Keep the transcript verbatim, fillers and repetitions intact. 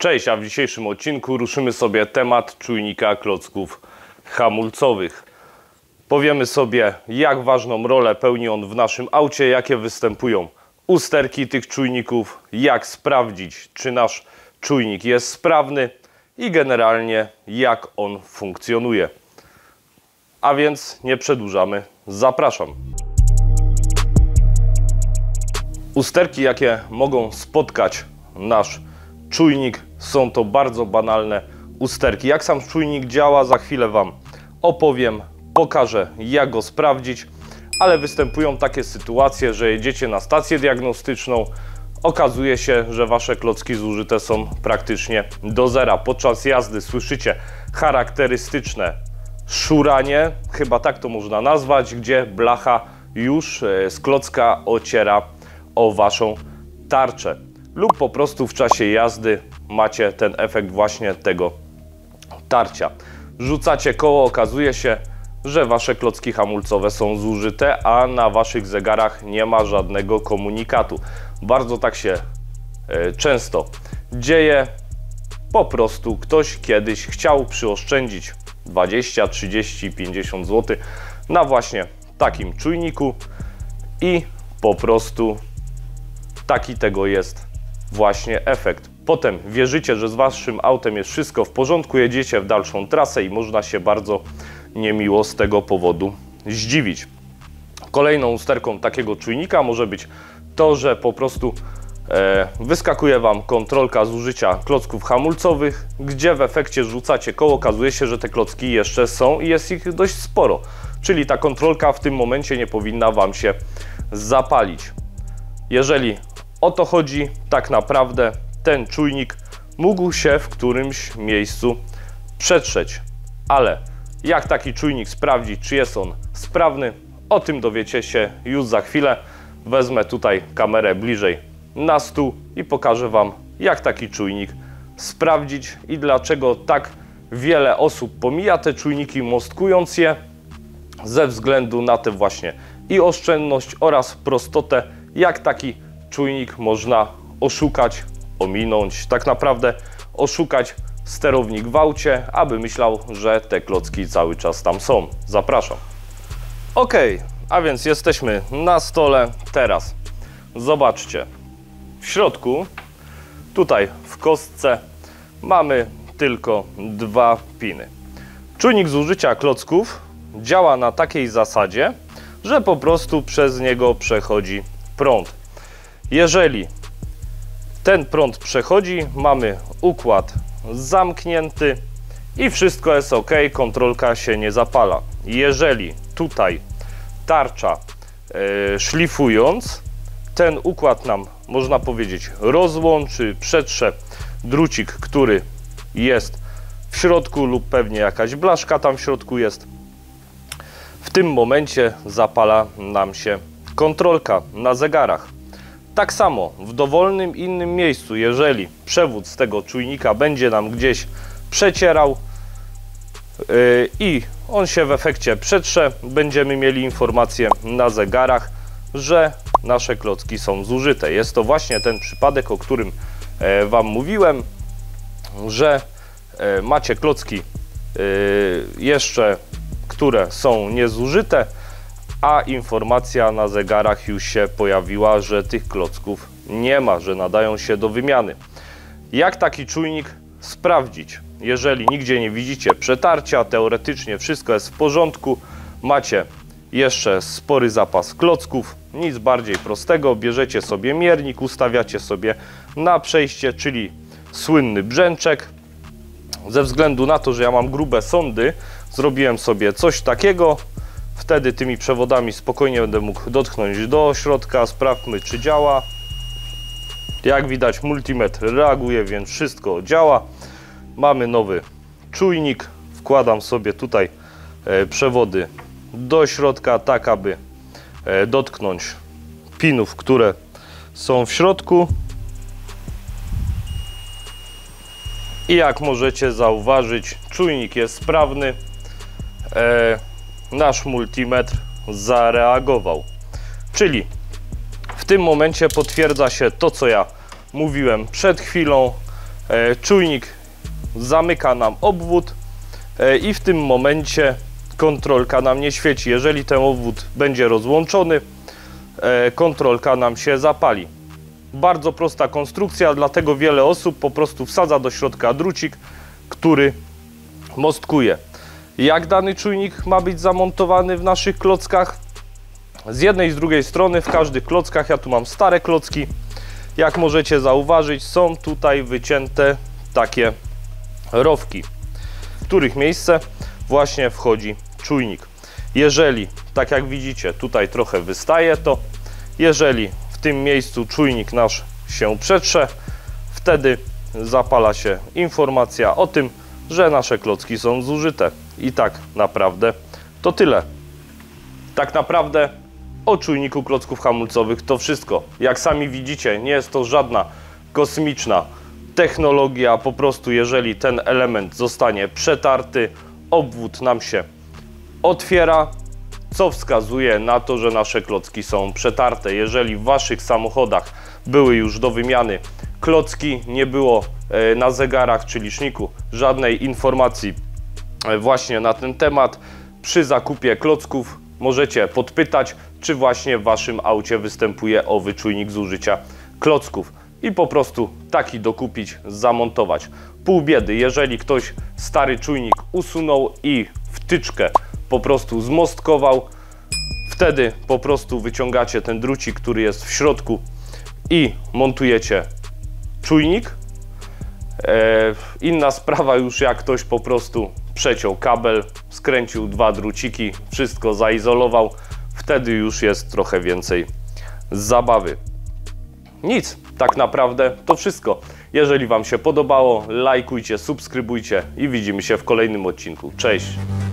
Cześć, a w dzisiejszym odcinku ruszymy sobie temat czujnika klocków hamulcowych. Powiemy sobie, jak ważną rolę pełni on w naszym aucie, jakie występują usterki tych czujników, jak sprawdzić, czy nasz czujnik jest sprawny i generalnie jak on funkcjonuje. A więc nie przedłużamy, zapraszam. Usterki, jakie mogą spotkać nasz czujnik, są to bardzo banalne usterki. Jak sam czujnik działa, za chwilę Wam opowiem, pokażę, jak go sprawdzić, ale występują takie sytuacje, że jedziecie na stację diagnostyczną, okazuje się, że Wasze klocki zużyte są praktycznie do zera. Podczas jazdy słyszycie charakterystyczne szuranie, chyba tak to można nazwać, gdzie blacha już z klocka ociera o Waszą tarczę. Lub po prostu w czasie jazdy macie ten efekt właśnie tego tarcia. Rzucacie koło, okazuje się, że Wasze klocki hamulcowe są zużyte, a na Waszych zegarach nie ma żadnego komunikatu. Bardzo tak się y, często dzieje. Po prostu ktoś kiedyś chciał przyoszczędzić dwadzieścia, trzydzieści, pięćdziesiąt złotych na właśnie takim czujniku i po prostu taki tego jest właśnie efekt. Potem wierzycie, że z Waszym autem jest wszystko w porządku, jedziecie w dalszą trasę i można się bardzo niemiło z tego powodu zdziwić. Kolejną usterką takiego czujnika może być to, że po prostu e, wyskakuje Wam kontrolka zużycia klocków hamulcowych, gdzie w efekcie rzucacie koło, okazuje się, że te klocki jeszcze są i jest ich dość sporo. Czyli ta kontrolka w tym momencie nie powinna Wam się zapalić. Jeżeli o to chodzi, tak naprawdę ten czujnik mógł się w którymś miejscu przetrzeć. Ale jak taki czujnik sprawdzić, czy jest on sprawny, o tym dowiecie się już za chwilę. Wezmę tutaj kamerę bliżej na stół i pokażę Wam, jak taki czujnik sprawdzić i dlaczego tak wiele osób pomija te czujniki, mostkując je ze względu na tę właśnie i oszczędność oraz prostotę, jak taki czujnik można oszukać, ominąć, tak naprawdę oszukać sterownik w aucie, aby myślał, że te klocki cały czas tam są. Zapraszam. Ok, a więc jesteśmy na stole. Teraz zobaczcie, w środku, tutaj w kostce mamy tylko dwa piny. Czujnik zużycia klocków działa na takiej zasadzie, że po prostu przez niego przechodzi prąd. Jeżeli ten prąd przechodzi, mamy układ zamknięty i wszystko jest ok, kontrolka się nie zapala. Jeżeli tutaj tarcza yy, szlifując, ten układ nam, można powiedzieć, rozłączy, przetrze drucik, który jest w środku lub pewnie jakaś blaszka tam w środku jest, w tym momencie zapala nam się kontrolka na zegarach. Tak samo w dowolnym innym miejscu, jeżeli przewód z tego czujnika będzie nam gdzieś przecierał yy, i on się w efekcie przetrze, będziemy mieli informację na zegarach, że nasze klocki są zużyte. Jest to właśnie ten przypadek, o którym e, Wam mówiłem, że e, macie klocki e, jeszcze, które są niezużyte, a informacja na zegarach już się pojawiła, że tych klocków nie ma, że nadają się do wymiany. Jak taki czujnik sprawdzić? Jeżeli nigdzie nie widzicie przetarcia, teoretycznie wszystko jest w porządku, macie jeszcze spory zapas klocków, nic bardziej prostego, bierzecie sobie miernik, ustawiacie sobie na przejście, czyli słynny brzęczek. Ze względu na to, że ja mam grube sondy, zrobiłem sobie coś takiego. Wtedy tymi przewodami spokojnie będę mógł dotknąć do środka. Sprawdźmy, czy działa. Jak widać, multimetr reaguje, więc wszystko działa. Mamy nowy czujnik. Wkładam sobie tutaj przewody do środka, tak aby dotknąć pinów, które są w środku. I jak możecie zauważyć, czujnik jest sprawny. Nasz multimetr zareagował. Czyli w tym momencie potwierdza się to, co ja mówiłem przed chwilą, czujnik zamyka nam obwód i w tym momencie kontrolka nam nie świeci. Jeżeli ten obwód będzie rozłączony, kontrolka nam się zapali. Bardzo prosta konstrukcja, dlatego wiele osób po prostu wsadza do środka drucik, który mostkuje. Jak dany czujnik ma być zamontowany w naszych klockach? Z jednej i z drugiej strony w każdych klockach, ja tu mam stare klocki, jak możecie zauważyć, są tutaj wycięte takie rowki, w których miejsce właśnie wchodzi czujnik. Jeżeli, tak jak widzicie, tutaj trochę wystaje to, jeżeli w tym miejscu czujnik nasz się przetrze, wtedy zapala się informacja o tym, że nasze klocki są zużyte. I tak naprawdę to tyle. Tak naprawdę o czujniku klocków hamulcowych to wszystko. Jak sami widzicie, nie jest to żadna kosmiczna technologia. Po prostu jeżeli ten element zostanie przetarty, obwód nam się otwiera, co wskazuje na to, że nasze klocki są przetarte. Jeżeli w waszych samochodach były już do wymiany klocki, nie było na zegarach czy liczniku żadnej informacji właśnie na ten temat, przy zakupie klocków możecie podpytać, czy właśnie w waszym aucie występuje owy czujnik zużycia klocków i po prostu taki dokupić, zamontować. Pół biedy, jeżeli ktoś stary czujnik usunął i wtyczkę po prostu zmostkował, wtedy po prostu wyciągacie ten drucik, który jest w środku i montujecie czujnik. E, inna sprawa już, jak ktoś po prostu przeciął kabel, skręcił dwa druciki, wszystko zaizolował, wtedy już jest trochę więcej zabawy. Nic, tak naprawdę to wszystko. Jeżeli wam się podobało, lajkujcie, subskrybujcie i widzimy się w kolejnym odcinku. Cześć!